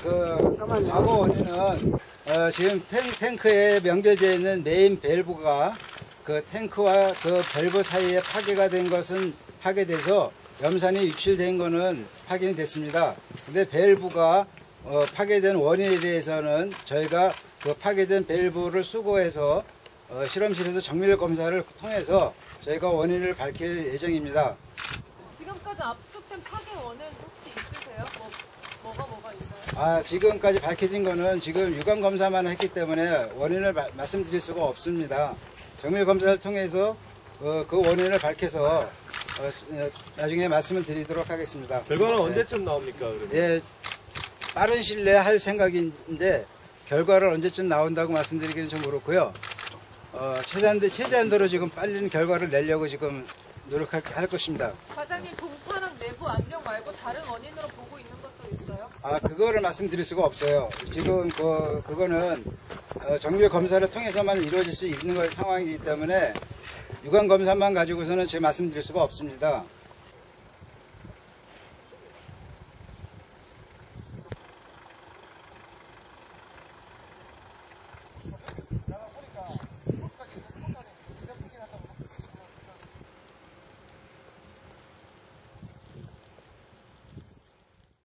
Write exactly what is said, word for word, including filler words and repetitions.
그 사고 원인은 어, 지금 탱, 탱크에 연결되어 있는 메인 밸브가 그 탱크와 그 밸브 사이에 파괴가 된 것은 파괴돼서 염산이 유출된 거는 확인이 됐습니다. 근데 밸브가 어, 파괴된 원인에 대해서는 저희가 그 파괴된 밸브를 수거해서 어, 실험실에서 정밀 검사를 통해서 저희가 원인을 밝힐 예정입니다. 지금까지 압축된 파괴 원인 혹시 있으세요? 뭐, 뭐가 뭐가 있나요? 아, 지금까지 밝혀진 거는 지금 유관 검사만 했기 때문에 원인을 마, 말씀드릴 수가 없습니다. 정밀 검사를 통해서 어, 그 원인을 밝혀서 어, 나중에 말씀을 드리도록 하겠습니다. 결과는 네. 언제쯤 나옵니까? 그러면? 예, 빠른 시일 내에 할 생각인데 결과를 언제쯤 나온다고 말씀드리기는 좀 그렇고요. 어, 최대한, 최대한도로 지금 빨리 결과를 내려고 지금 노력할 할 것입니다. 과장님, 동파랑 내부 압력 말고 다른 원인으로 보고 있는 것도 있어요? 아, 그거를 말씀드릴 수가 없어요. 지금 그, 그거는 어, 정밀 검사를 통해서만 이루어질 수 있는 상황이기 때문에 유관 검사만 가지고서는 제가 말씀드릴 수가 없습니다.